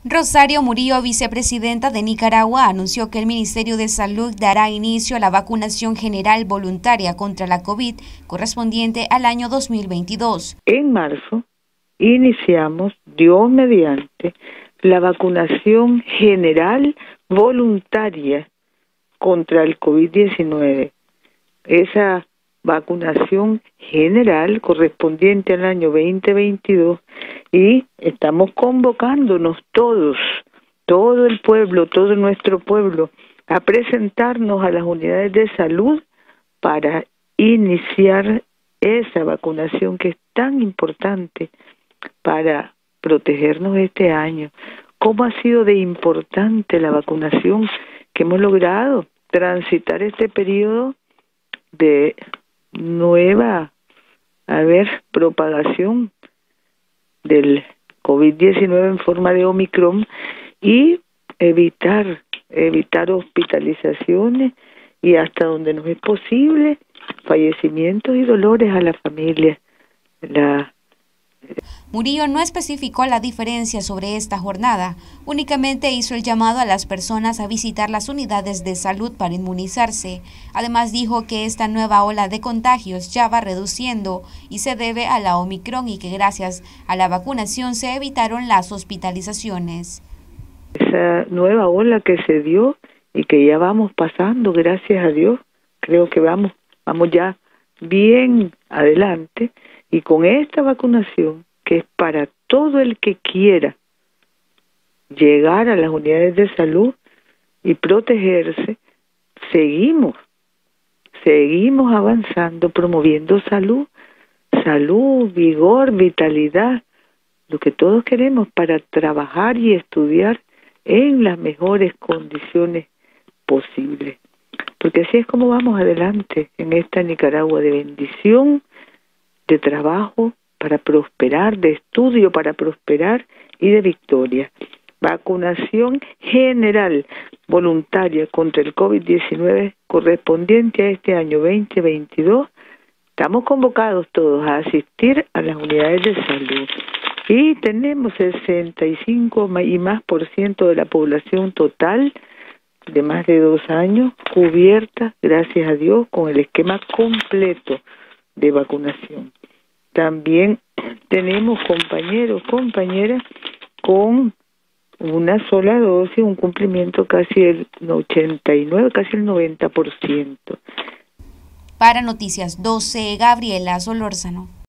Rosario Murillo, vicepresidenta de Nicaragua, anunció que el Ministerio de Salud dará inicio a la vacunación general voluntaria contra la COVID correspondiente al año 2022. En marzo iniciamos, Dios mediante, la vacunación general voluntaria contra el COVID-19. Esa vacunación general correspondiente al año 2022, y estamos convocándonos todos, todo el pueblo, todo nuestro pueblo, a presentarnos a las unidades de salud para iniciar esa vacunación que es tan importante para protegernos este año. ¿Cómo ha sido de importante la vacunación que hemos logrado transitar este periodo de nueva propagación del COVID-19 en forma de Omicron, y evitar hospitalizaciones y, hasta donde nos es posible, fallecimientos y dolores a la familia. Murillo no especificó la diferencia sobre esta jornada, únicamente hizo el llamado a las personas a visitar las unidades de salud para inmunizarse. Además dijo que esta nueva ola de contagios ya va reduciendo y se debe a la Omicron, y que gracias a la vacunación se evitaron las hospitalizaciones. Esa nueva ola que se dio y que ya vamos pasando, gracias a Dios, creo que vamos ya bien adelante, y con esta vacunación, que es para todo el que quiera llegar a las unidades de salud y protegerse, seguimos avanzando, promoviendo salud, vigor, vitalidad, lo que todos queremos para trabajar y estudiar en las mejores condiciones posibles. Porque así es como vamos adelante en esta Nicaragua de bendición, de trabajo para prosperar, de estudio para prosperar y de victoria. Vacunación general voluntaria contra el COVID-19 correspondiente a este año 2022. Estamos convocados todos a asistir a las unidades de salud, y tenemos 65 y más por ciento de la población total de más de 2 años cubierta, gracias a Dios, con el esquema completo de vacunación. También tenemos compañeras con una sola dosis, un cumplimiento casi el 89, casi el 90%. Para Noticias 12, Gabriela Solórzano.